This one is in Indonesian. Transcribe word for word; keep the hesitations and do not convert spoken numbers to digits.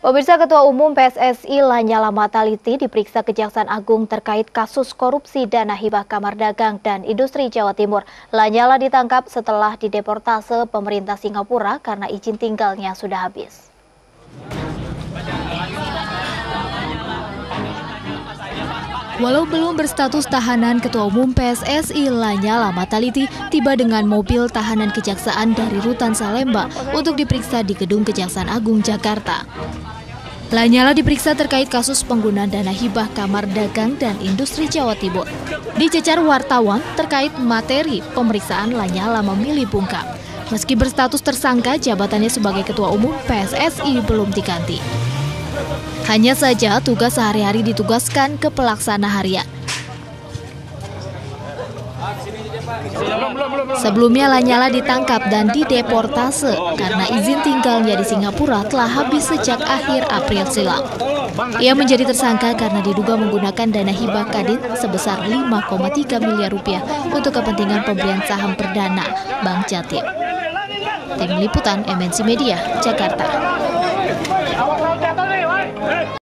Pemirsa, Ketua Umum P S S I Lanyala Mataliti diperiksa Kejaksaan Agung terkait kasus korupsi dana hibah Kamar Dagang dan Industri Jawa Timur. Lanyala ditangkap setelah dideportase pemerintah Singapura karena izin tinggalnya sudah habis. Walau belum berstatus tahanan, Ketua Umum P S S I Lanyala Mataliti tiba dengan mobil tahanan kejaksaan dari Rutan Salemba untuk diperiksa di Gedung Kejaksaan Agung Jakarta. Lanyala diperiksa terkait kasus penggunaan dana hibah Kamar Dagang dan Industri Jawa Timur. Dicecar wartawan terkait materi pemeriksaan, Lanyala memilih bungkam. Meski berstatus tersangka, jabatannya sebagai Ketua Umum P S S I belum diganti. Hanya saja tugas sehari-hari ditugaskan ke pelaksana harian. Sebelumnya Lanyala ditangkap dan dideportase karena izin tinggalnya di Singapura telah habis sejak akhir April silam. Ia menjadi tersangka karena diduga menggunakan dana hibah Kadin sebesar lima koma tiga miliar rupiah untuk kepentingan pembelian saham perdana Bank Jatim. Tim Liputan M N C Media, Jakarta.